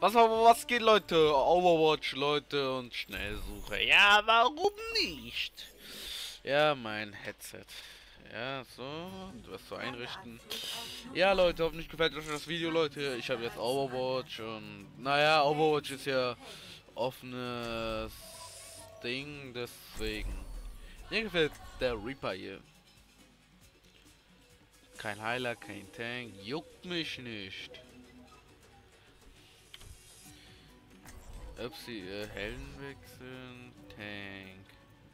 Was geht, Leute? Overwatch, Leute, und Schnellsuche. Ja, warum nicht? Ja, mein Headset. Ja, so, das so einrichten. Ja, Leute, hoffentlich gefällt euch das Video, Leute. Ich habe jetzt Overwatch und, naja, Overwatch ist ja offenes Ding, deswegen. Mir gefällt der Reaper hier. Kein Heiler, kein Tank, juckt mich nicht. Upsi, Helden wechseln, Tank.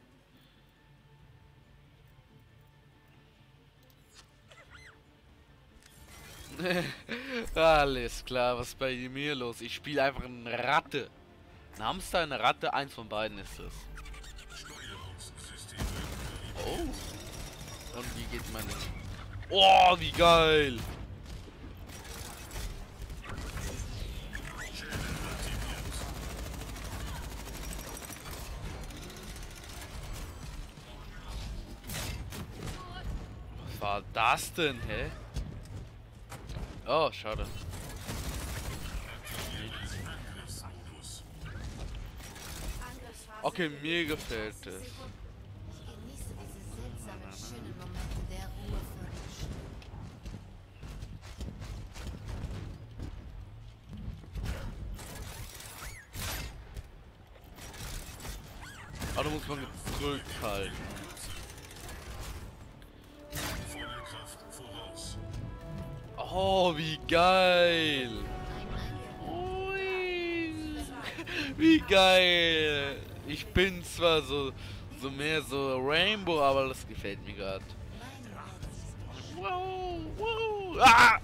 Alles klar, was ist bei mir los? Ich spiele einfach eine Ratte. Ein Hamster, eine Ratte, eins von beiden ist es. Oh. Und wie geht man denn? Oh, wie geil! Was war das denn, hä? Oh, schade. Okay, mir gefällt es. Ich genieße diese seltsamen, schönen Momente der Ruhe für mich. Aber da muss man gedrückt halten. Oh, wie geil! Ui. Wie geil! Ich bin zwar so mehr so Rainbow, aber das gefällt mir gerade. Wow, wow. Ah!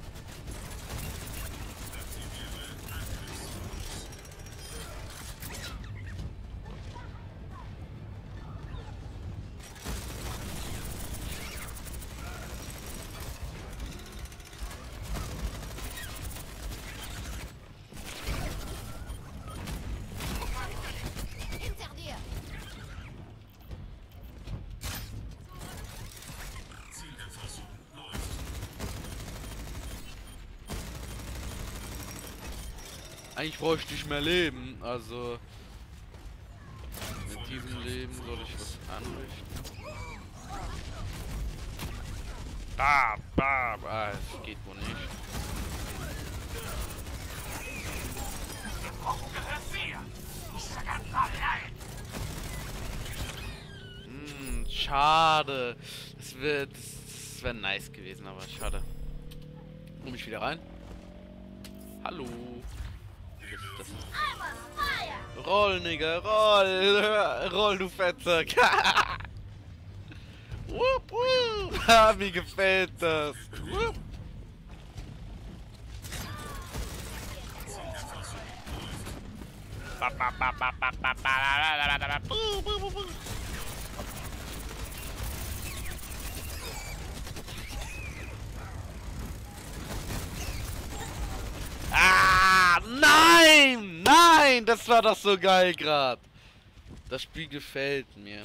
Hinter dir! Eigentlich bräuchte ich mehr Leben, also mit diesem Leben soll ich was anrichten. Es geht wohl nicht. Schade. Das wär nice gewesen, aber schade. Komm ich wieder rein? Hallo. Das Roll, Nigga, roll! Roll, du Fettsack! Wupp, wupp. Ha, mir gefällt das! Wupp. Ah, nein! Nein! Das war doch so geil gerade. Das Spiel gefällt mir.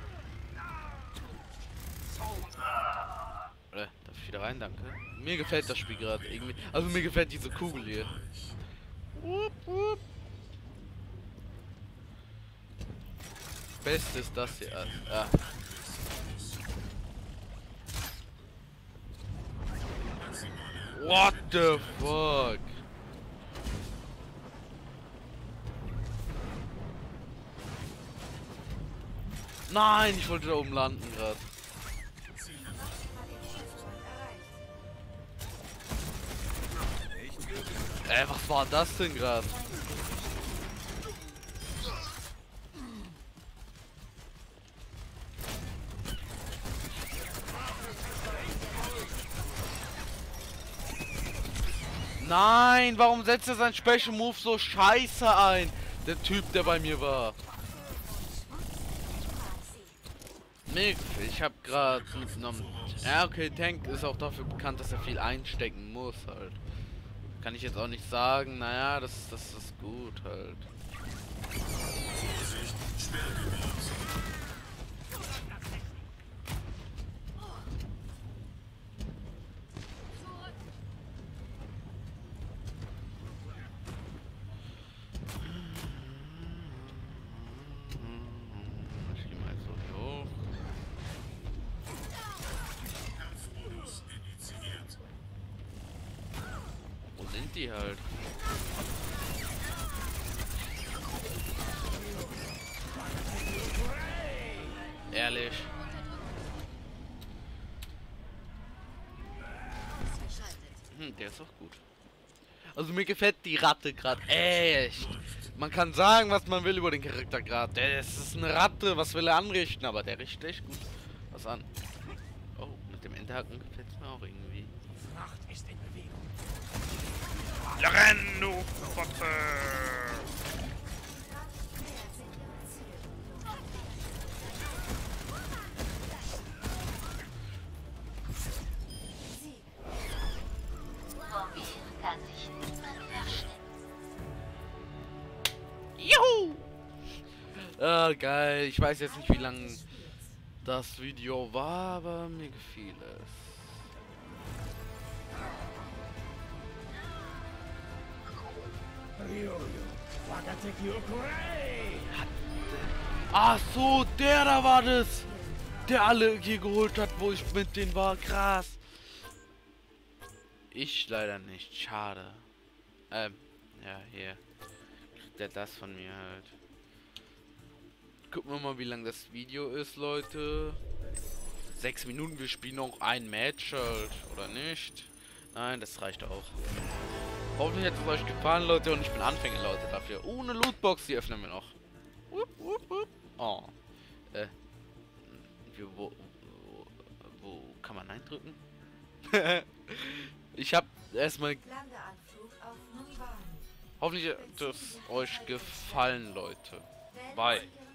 Darf ich wieder rein? Danke. Mir gefällt das Spiel gerade irgendwie. Also mir gefällt diese Kugel hier. Wupp, wupp. Beste ist das hier. Ah. What the fuck? Nein, ich wollte da oben landen gerade. Was war das denn gerade? Nein, warum setzt er sein Special Move so scheiße ein? Der Typ, der bei mir war. Nick, ich hab gerade mitgenommen. Ja, okay, Tank ist auch dafür bekannt, dass er viel einstecken muss halt. Kann ich jetzt auch nicht sagen, naja, das ist gut halt. sind die halt. Ehrlich. Der ist auch gut. Also mir gefällt die Ratte gerade echt. Man kann sagen, was man will über den Charakter gerade. Das ist eine Ratte, was will er anrichten? Aber der richtet echt gut was an. Oh, mit dem Enterhaken gefällt es mir auch irgendwie. Fracht ist in Bewegung. Ja, renn, du Fotze! Juhu! Ah, geil. Ich weiß jetzt nicht, wie lang das Video war, aber mir gefiel es. Ach so, der da war das! Der alle hier geholt hat, wo ich mit denen war. Krass. Ich leider nicht. Schade. Ja, hier. Kriegt er das von mir halt. Gucken wir mal, wie lang das Video ist, Leute. 6 Minuten, wir spielen noch ein Match halt. Oder nicht? Nein, das reicht auch. Hoffentlich hat es euch gefallen, Leute. Und ich bin Anfänger, Leute, dafür. Eine Lootbox, die öffnen wir noch. Oh. Wo kann man eindrücken? Ich habe erstmal... Landeanflug auf Nunvan. Hoffentlich hat es euch gefallen, Leute. Bye.